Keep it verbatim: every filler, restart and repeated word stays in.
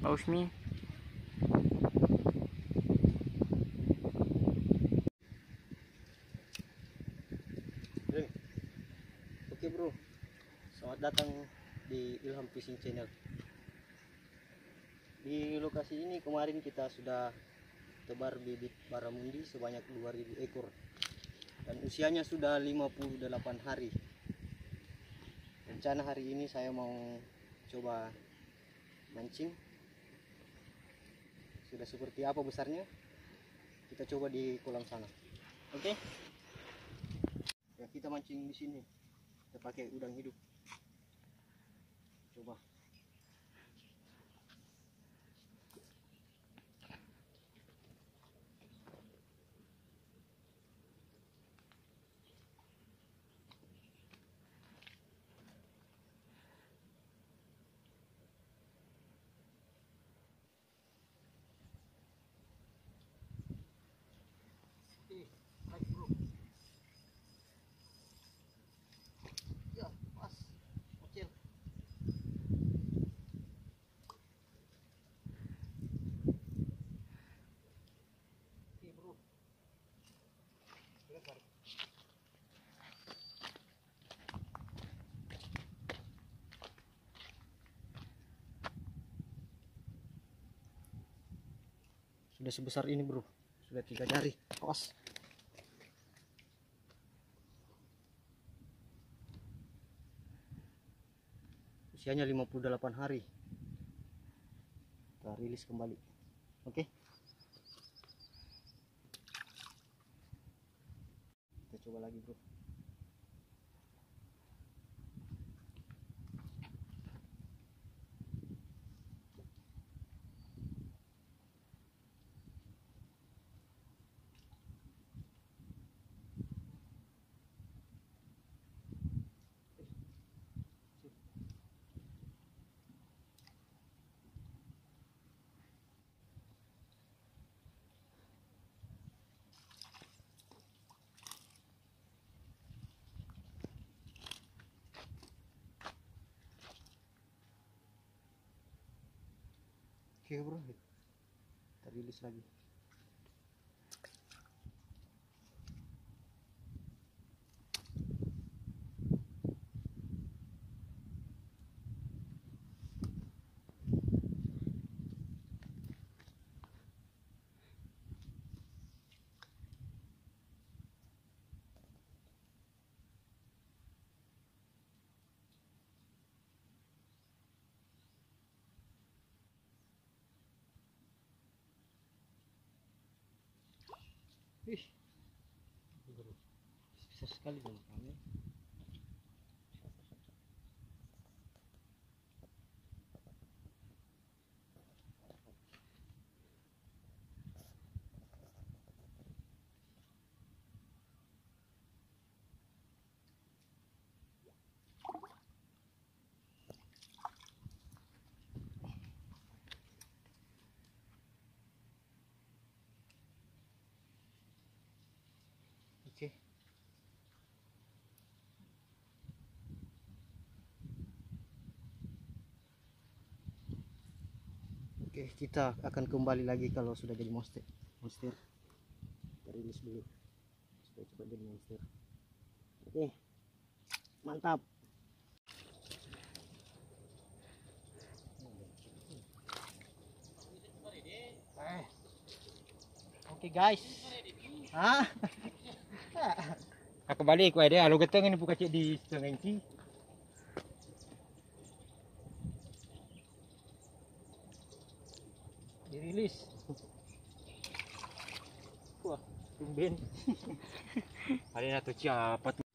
Pak Usmi. Oke bro, selamat datang di Ilham Fishing Channel. Di lokasi ini kemarin kita sudah tebar bibit baramundi sebanyak dua ribu ekor dan usianya sudah lima puluh delapan hari. Rencana hari ini saya mau coba mancing. Sudah seperti apa besarnya, kita coba di kolam sana. Oke, ya, kita mancing di sini, kita pakai udang hidup. Coba. Sudah sebesar ini bro, sudah tiga jari. Awas. Usianya lima puluh delapan hari. Kita rilis kembali. Oke, kita coba lagi bro. Oke bro, kita rilis lagi. Ih, besar sekali dong kami. Oke. Oke, kita akan kembali lagi kalau sudah jadi monster. Monster. Kita rilis dulu. Supaya cepat jadi monster. Oke. Mantap. Oke guys. Hah? Aku balik wae deh, alu geteng ini buka cek di setengah inci. Dirilis. Wah, tumben. Ada satu siapa tuh?